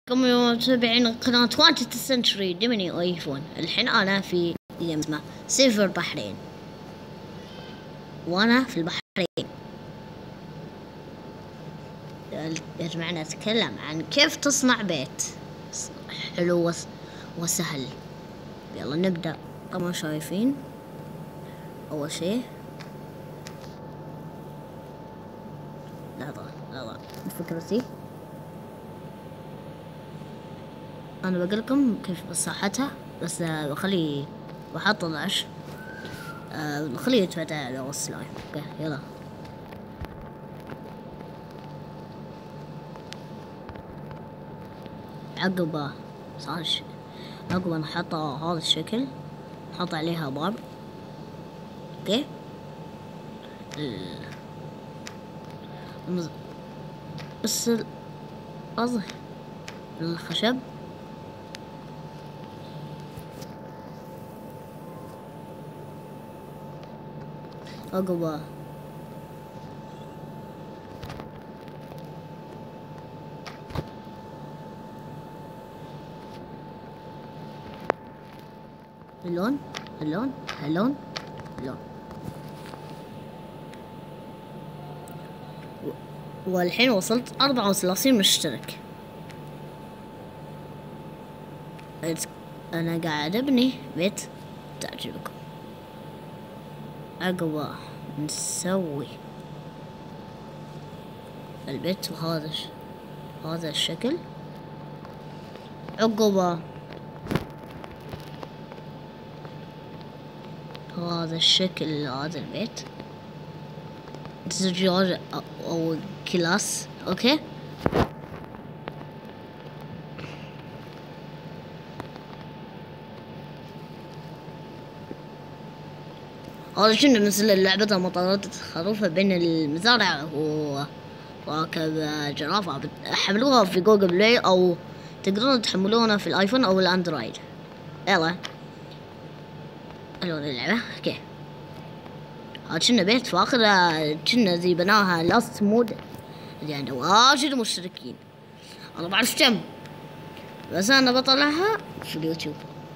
كم يوم متابعين قناة وانتد سنتري ديمني ايفون. الحين انا في جيم اسمه سيفر بحرين، وانا في البحرين. يا جماعة نتكلم عن كيف تصنع بيت حلو وسهل. يلا نبدأ. كما شايفين اول شيء لحظة فكرتي. انا بقولكم كيف مساحتها، بس بخلي بحط العش بخليه يتفتح على السلايم. اوكي يلا. عقب صار عقب نحط هذا الشكل، نحط عليها باب. اوكي بس قصدي الخشب عقب اللون. والحين وصلت 34 مشترك. أنا قاعد أبني بيت تعجبكم. عقب نسوي البيت هذا الشكل. عقب هذا الشكل، هذا البيت زجاج أو كلاس. أوكي هذا شنو مثل لعبة مطاردة الخروف بين المزارع وراكب جرافة. حملوها في جوجل بلاي أو تقدرون تحملونها في الآيفون أو الأندرويد. يلا الون اللعبة. اوكي هذا كنا بيت فاخر، كنا زي بناها لاست مود. يعني واجد مشتركين، انا بعرف كم، بس انا بطلعها في اليوتيوب.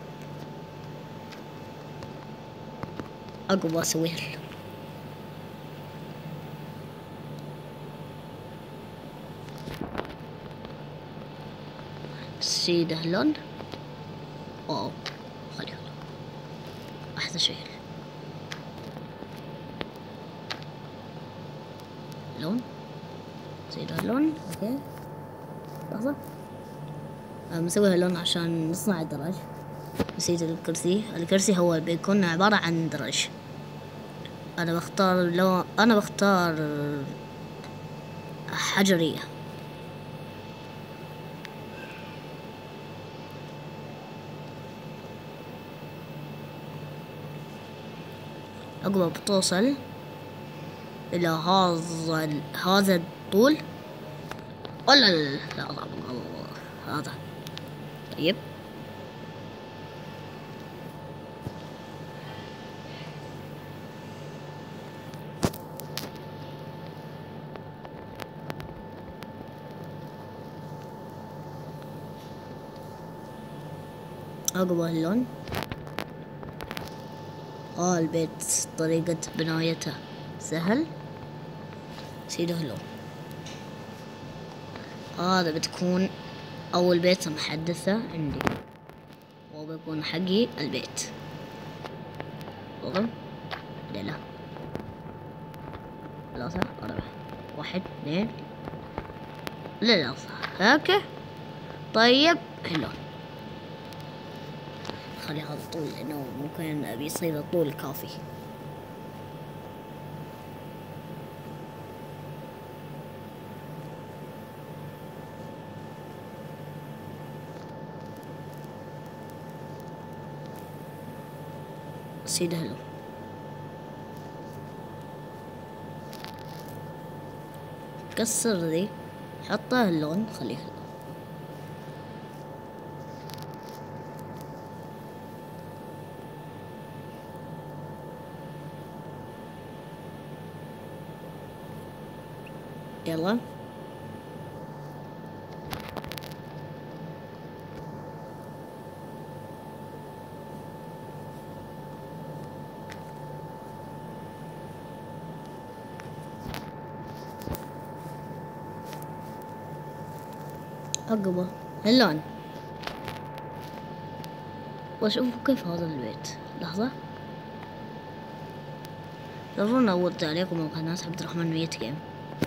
عقب اسويها سيده اللون. اوه خليها احسن شيء لون سيده اللون. اوكي لحظة مسويها لون عشان نصنع الدرج. نسيت الكرسي هو بيكون عبارة عن درج. انا بختار حجرية. عقب بتوصل الى هذا الطول، ولا لا هذا. طيب عقب اللون. البيت طريقة بنايته سهل. سيده اللون. هذا بتكون أول بيت محدثة عندي، وبيكون حقي البيت. لا 3 4 1 2 لا اوكي. طيب اللون خلي هذا الطول لأنه ممكن أبي يصير الطول كافي. سيده اللون. كسر ذي، حطه اللون، خليه اللون. يلا عقبه اللون. واشوفوا كيف هذا البيت. لحظة، ضروري أود عليكم من قناة عبد الرحمن ميت جيم.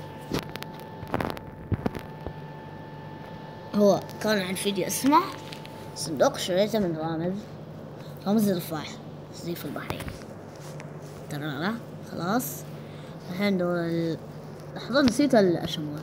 هو كان عن فيديو اسمه صندوق شريته من رامز الرفاح سيف البحرين. ترى لا خلاص الحين دور لحظة نسيت الشموع.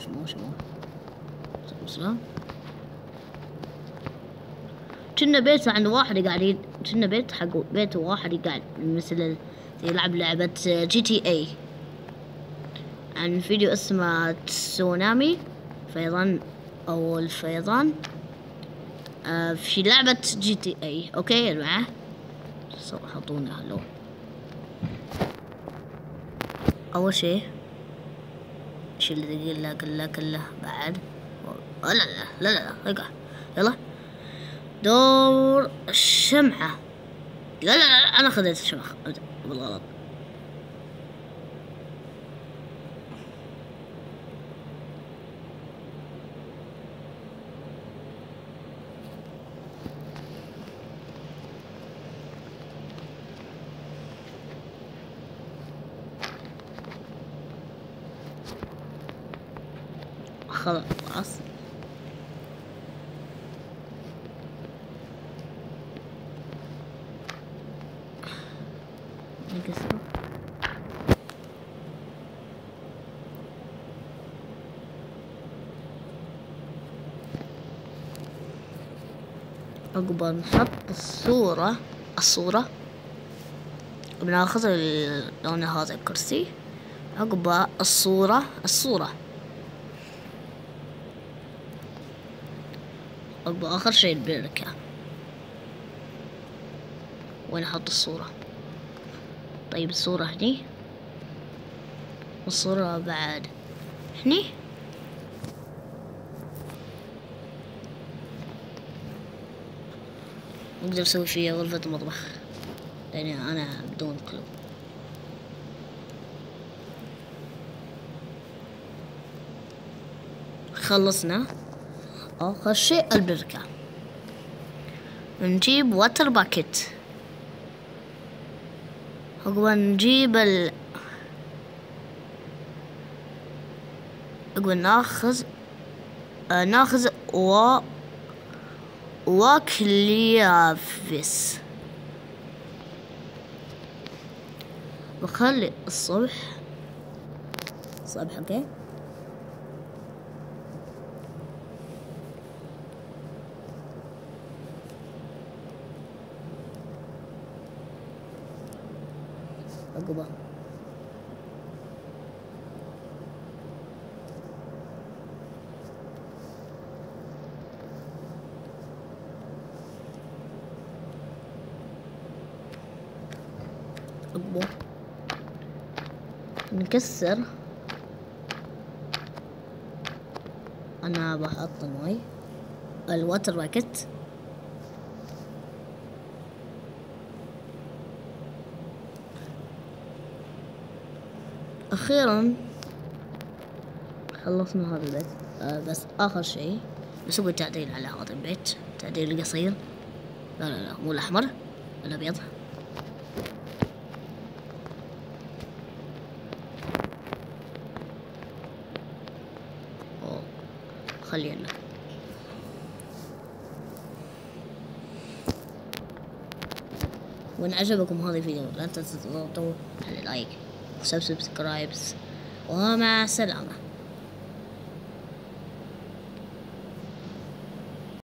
كنا بيت عند واحد قاعد كنا بيت حق بيت واحد قاعد مثل يلعب لعبة جي تي اي عن فيديو اسمه تسونامي فيضان او الفيضان في لعبة جي تي اي. اوكي معه حطونا هلو. اول شيء ايش اللي كله بعد. لا رجع يلا دور الشمعة. لا انا خذيت الشمعة بالغلط. خلاص نكسره. عقب نحط الصورة بناخذ لون هذا الكرسي. عقب الصورة عقب آخر شيء البركة. وين أحط الصورة؟ طيب الصورة هني والصورة بعد هني. أقدر أسوي فيها غرفة مطبخ لأني أنا بدون كلو. خلصنا. آخر شيء البركة. نجيب واتر باكيت. عقب نجيب عقب ناخذ وكليافس. بخلي الصبح اوكي. عقبه نكسر. انا بحط المي الواتر باكيت. اخيرا خلصنا هذا البيت. بس اخر شيء بسوي تعديل على هذا البيت. تعديل قصير. لا مو الاحمر الابيض. خلينا وإن عجبكم هذا الفيديو لا تنسوا تضغطوا على لايك وسبسكرايبس ومع السلامة.